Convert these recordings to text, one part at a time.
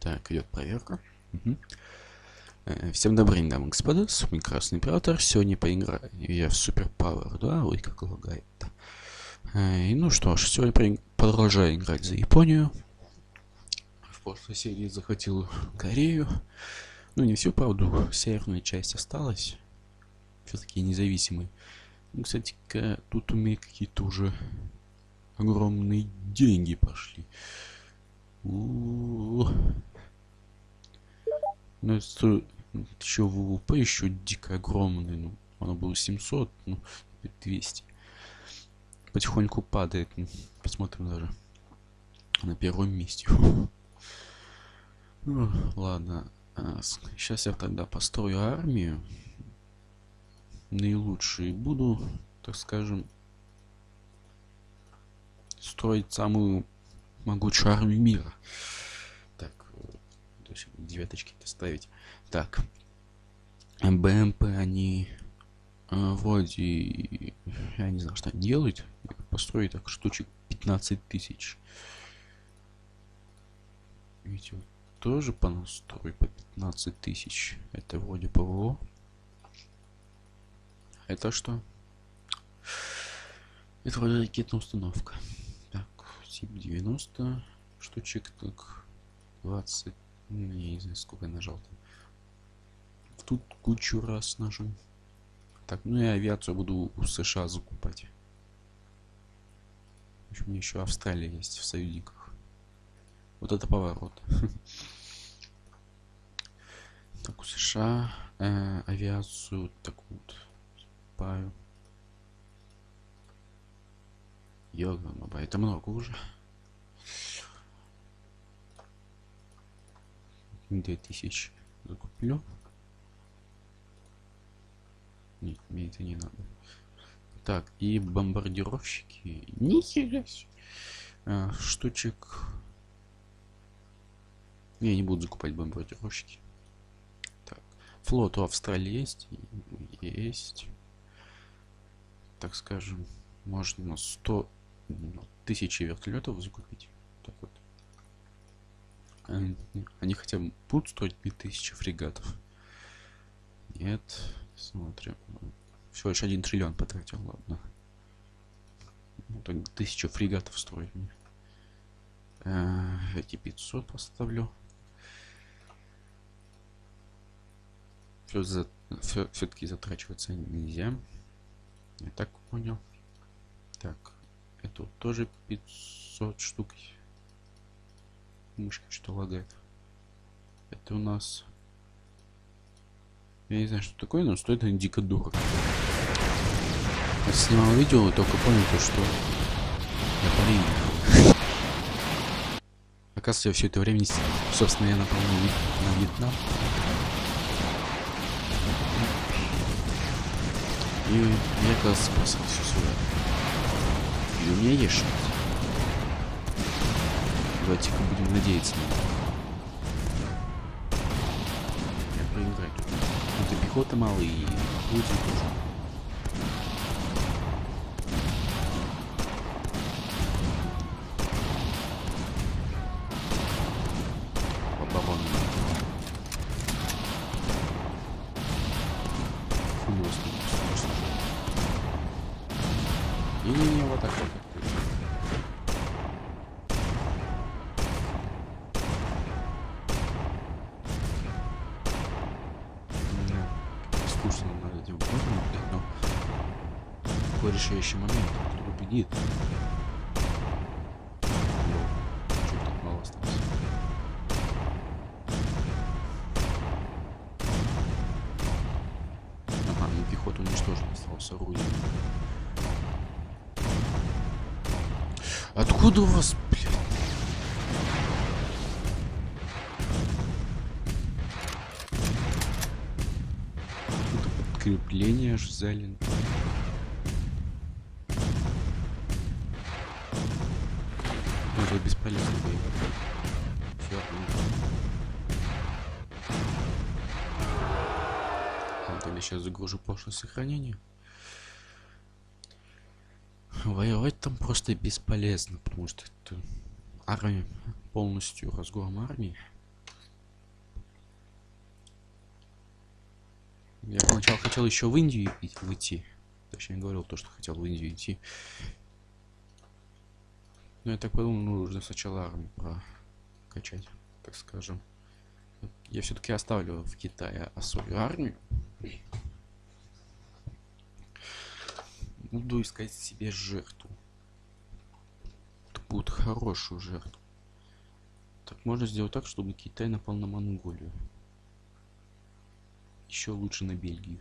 Так, идет проверка. Мгм. Всем добрый день, дамы и господа, с вами Красный Император. Сегодня поиграю я в Super Power 2, ой, как лагает. И ну что ж, сегодня продолжаю играть за Японию. В прошлой серии захватил Корею. Ну, не всю, правда, северная часть осталась. Все-таки независимые. Ну, кстати, тут у меня какие-то уже огромные деньги пошли. Ну, это еще ВВП еще дико огромный. Ну, оно было 700, ну, 200. Потихоньку падает. Ну, посмотрим даже. На первом месте. Ну, ладно. Сейчас я тогда построю армию. Наилучшие буду, так скажем, строить самую могучую армию мира. Так, то есть девяточки-то ставить. Так. БМП они вроде, я не знаю, что они делают. Построить так штучек 15 тысяч. Видите, вот тоже по настрою по 15 тысяч. Это вроде ПВО. Это что? Это вроде ракетная установка. Так, тип 90 штучек, так 20. Я не знаю, сколько я нажал там. Тут кучу раз нажал. Так, ну и авиацию буду у США закупать. В общем, у меня еще Австралия есть в союзниках. Вот это поворот. Так, у США авиацию так вот покупаю. Ёгана, это много уже. 2000 закуплю. Нет, мне это не надо. Так, и бомбардировщики. Нихера себе. Штучек. Я не буду закупать бомбардировщики. Так, флот у Австралии есть. Есть. Так скажем, можно 100 тысяч вертолетов закупить. Так вот. Они хотя бы будут стоить 5000 фрегатов. Нет. Смотрим. Всего лишь 1 триллион потратил, ладно. Ну, так 1000 фрегатов строить мне. Эти 500 поставлю. Все-таки затрачиваться нельзя. Я так понял. Так, это вот тоже 500 штук. Мышка что лагает. Это у нас... Я не знаю, что такое, но стоит это дико дорого. Я снимал видео, только понял то, что я парень. Оказывается, я все это время, собственно, я напал на Вьетнам. И я, оказывается, спасался сюда. И у меня есть шанс. Давайте-ка будем надеяться на это. Я проиграю тут. Ну, пехота мало и люди тоже. Не, вот так вот. Скучно надо этим уходом, но такой решающий момент, кто победит. Чуть так мало осталось. Ага, ну пехота уничтожена, остался орудие. Откуда у вас, блядь? Какое-то подкрепление аж зален. Это бесполезно воевать. Все, тогда сейчас загружу прошлое сохранение. Воевать там просто бесполезно, потому что это армия, полностью разгром армии. Я поначалу хотел еще в Индию выйти. Точнее, говорил то, что хотел в Индию идти. Но я так подумал, нужно сначала армию прокачать, так скажем. Я все-таки оставлю в Китае особую армию. Буду искать себе жертву. Это будет хорошую жертву. Так можно сделать так, чтобы Китай напал на Монголию. Еще лучше на Бельгию.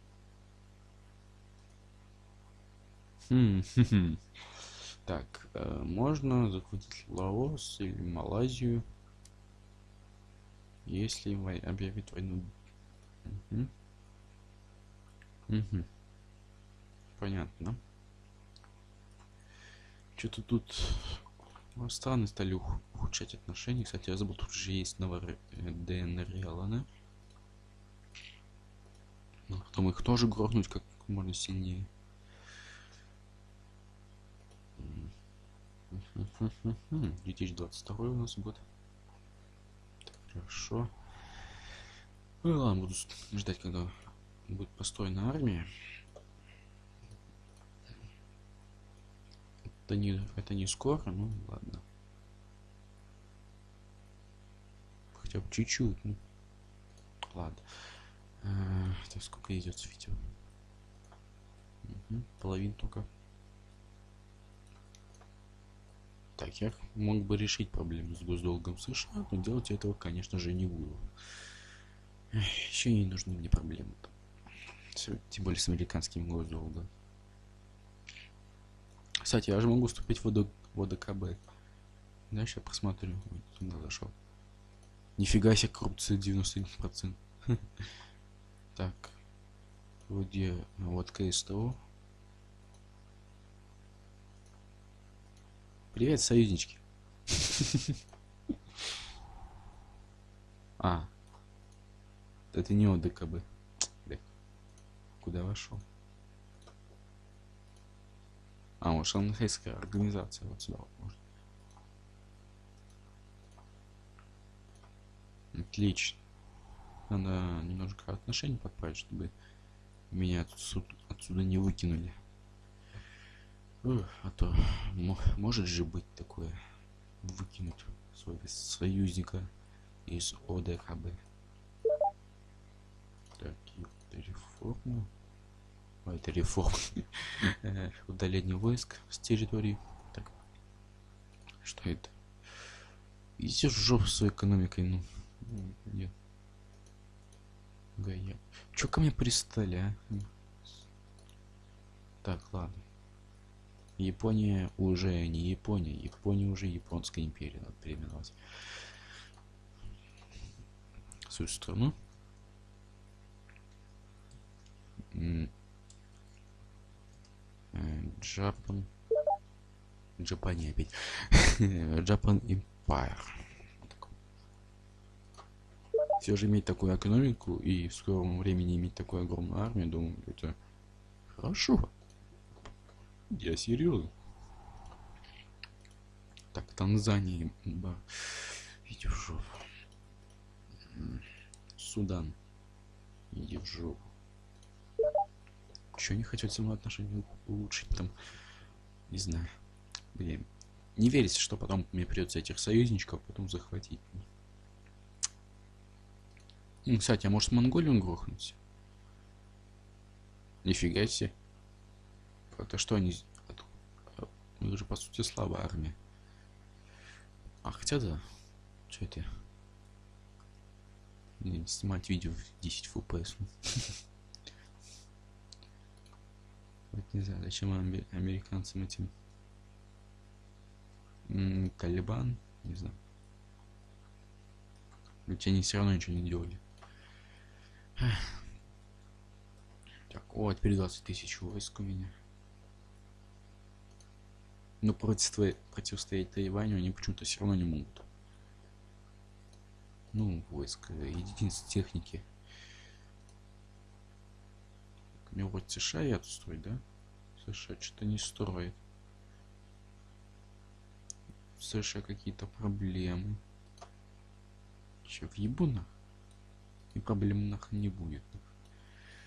Так, можно захватить Лаос или Малайзию, если объявит войну. Понятно. Что-то тут страны стали ухудшать отношения. Кстати, я забыл, тут же есть ДНР и ЛНР. Потом их тоже грохнуть как можно сильнее. 2022 у нас год. Так, хорошо. Ну ладно, буду ждать, когда будет построена армия. Это не скоро, ну ладно. Хотя бы чуть-чуть. Ну. Ладно. Так, сколько идет видео? Половину только. Так, я мог бы решить проблему с госдолгом США, но делать этого, конечно же, не буду. Еще не нужны мне проблемы. Тем более с американским госдолгом. Кстати, я же могу вступить в ОДКБ. Да, сейчас посмотрю. Ой, туда зашел. Нифига себе, коррупция 91%. Так. Вроде вот КСТО. Привет, союзнички. Это не ОДКБ. Куда вошел? Вот шанхайская организация. Вот сюда вот можно. Отлично. Надо немножко отношений подправить, чтобы меня отсюда не выкинули. А то может же быть такое. Выкинуть своего союзника из ОДКБ. Так, это реформа. Это реформа. Удаление войск с территории. Так. Что это? Идите в жопу своей экономикой, ну. Нет. Гая. Чё ко мне пристали, а? Так, ладно. Япония уже не Япония. Япония уже Японская империя. Надо переименовать свою страну. Джапания опять. Japan Empire. Все же иметь такую экономику и в скором времени иметь такую огромную армию, думаю, это хорошо. Я серьезно. Так, Танзания. Иди в жопу. Судан. Иди в жопу. Че не хотят со мной отношения улучшить там? Не знаю. Блин. Не верится, что потом мне придется этих союзничков потом захватить. Кстати, а может Монголию грохнуть? Нифига себе. Это что они... Мы же по сути слабая армия. Хотя да. Что это? Не, снимать видео в 10 FPS. Вот не знаю, зачем американцам этим. Талибан, не знаю. Ведь они все равно ничего не делали. Так, теперь 20 тысяч войск у меня. Но противостоять Тайваню они почему-то все равно не могут. Ну, войск, единиц техники. Мне вот США я тут строить, да? США что-то не строит. В США какие-то проблемы. Че, в ебунах? И проблем нахрен не будет.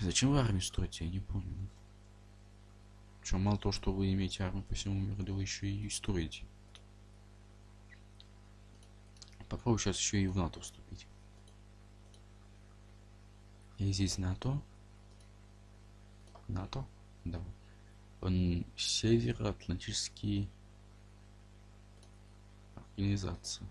Зачем вы армию строите? Я не понял. Что, мало того, что вы имеете армию по всему миру, вы еще и строите. Попробую сейчас еще и в НАТО вступить. И здесь НАТО. НАТО? Да. Он североатлантический организация.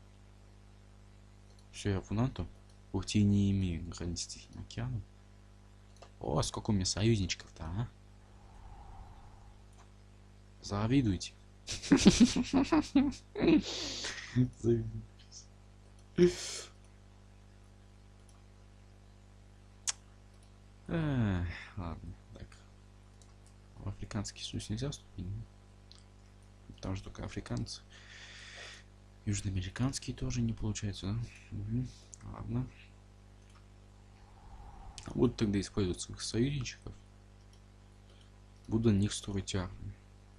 Все, я в НАТО. Ух ты, не имею границ с Тихим океаном. О, сколько у меня союзничков-то, а? Завидуйте. Ладно, так. В Африканский союз нельзя вступить. Там же только африканцы. Южноамериканские тоже не получается, да? Угу. Ладно. Буду тогда использовать своих союзничков. Буду на них строить армию.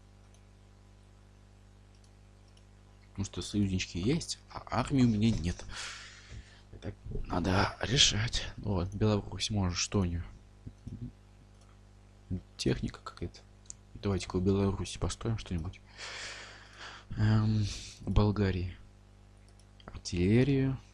Потому что союзнички есть, а армии у меня нет. Это надо решать. Вот, Беларусь, может, что у нее? Техника какая-то. Давайте-ка в Беларуси построим что-нибудь. Болгарии. Артиллерию.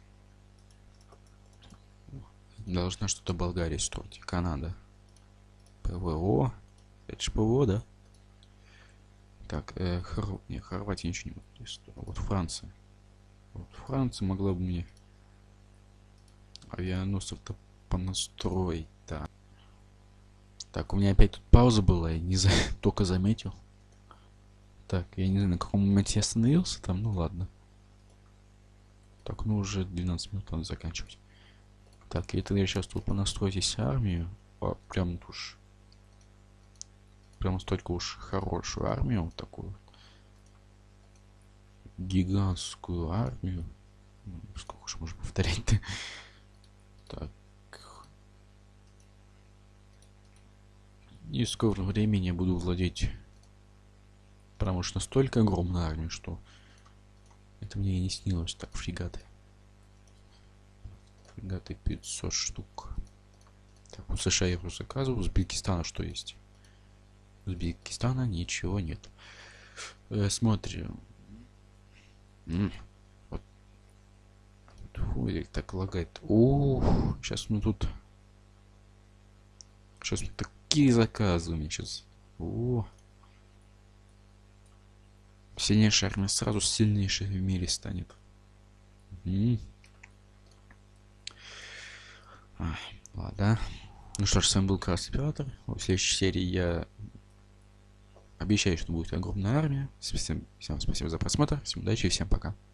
Должна что-то Болгария строить. Канада. ПВО. Это ж ПВО, да? Так, не, Хорватия ничего не может. Вот Франция. Вот Франция могла бы мне авианосцев-то понастроить. Да. Так, у меня опять тут пауза была, я не только заметил. Так, я не знаю, на каком моменте я остановился там, ну ладно. Так, ну уже 12 минут надо заканчивать. Так, и тогда я сейчас тут понастрою здесь армию. Прям уж. Прям столько уж хорошую армию, вот такую. Гигантскую армию. Сколько уж можно повторять-то? Так. И в скором времени я буду владеть. Потому что настолько огромная армия, что это мне и не снилось. Так, фрегаты. Фрегаты 500 штук. Так, у США я уже заказывал. У Узбекистана что есть? У Узбекистана ничего нет. Смотрим. Вот. Ой, так лагает. О, сейчас мы тут. Сейчас мы такие заказы у меня сейчас. О. Сильнейшая армия сразу сильнейшей в мире станет. Ладно. Ну что ж, с вами был Красный Пиратор. В следующей серии я обещаю, что будет огромная армия. Всем спасибо за просмотр. Всем удачи и всем пока.